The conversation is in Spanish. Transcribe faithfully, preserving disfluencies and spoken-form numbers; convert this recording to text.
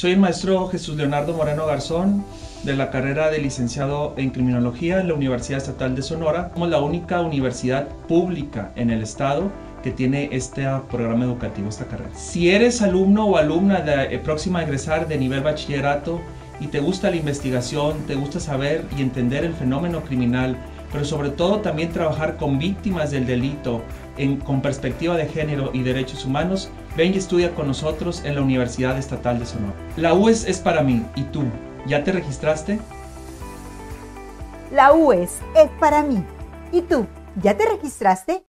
Soy el maestro Jesús Leonardo Moreno Garzón, de la carrera de licenciado en Criminología en la Universidad Estatal de Sonora. Somos la única universidad pública en el estado que tiene este programa educativo, esta carrera. Si eres alumno o alumna de, eh, próxima a egresar de nivel bachillerato y te gusta la investigación, te gusta saber y entender el fenómeno criminal, pero sobre todo también trabajar con víctimas del delito en, con perspectiva de género y derechos humanos, ven y estudia con nosotros en la Universidad Estatal de Sonora. La U E S es para mí, ¿y tú? ¿Ya te registraste? La U E S es para mí. ¿Y tú? ¿Ya te registraste?